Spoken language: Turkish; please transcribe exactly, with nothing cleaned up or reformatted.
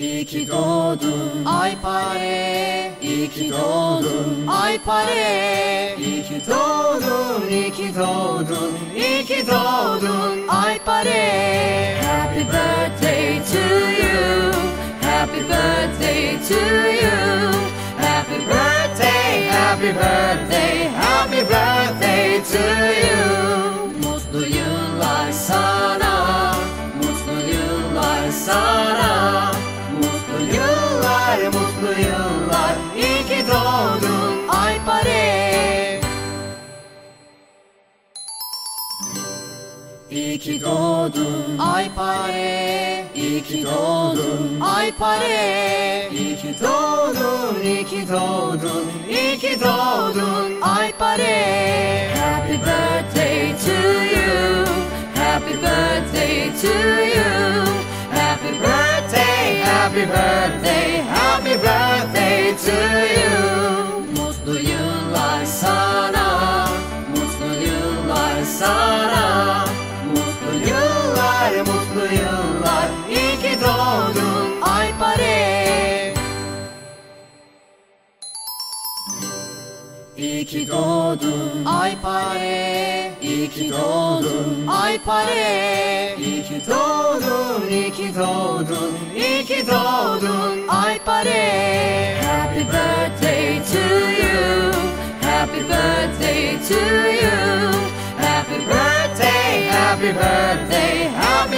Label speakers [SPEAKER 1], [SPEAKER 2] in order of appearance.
[SPEAKER 1] İyi ki doğdun Alpare, iyi ki doğdun Alpare. İyi ki doğdun, iyi ki doğdun, iyi ki doğdun Alpare. Happy birthday to you, happy birthday to you. Happy birthday, happy birthday, happy birthday to you. Mutlu yıllar sana, mutlu yıllar sana. Mutlu yıllar, mutlu yıllar, iyi ki doğdun Alpare. İyi ki doğdun Alpare, iyi ki doğdun Alpare. İyi ki doğdun, iyi ki doğdun, iyi ki doğdun Alpare. Happy birthday to you, happy birthday to you. Happy birthday, happy birthday, happy birthday to you. Mutlu yıllar sana, mutlu yıllar sana. Mutlu yıllar, mutlu yıllar, iyi ki doğdun Alpare. İyi ki doğdun Alpare, iyi ki doğdun Alpare. İyi ki doğdun, iyi ki doğdun, iyi ki doğdun Alpare. Happy birthday to you, happy birthday to you. Happy birthday, happy birthday, happy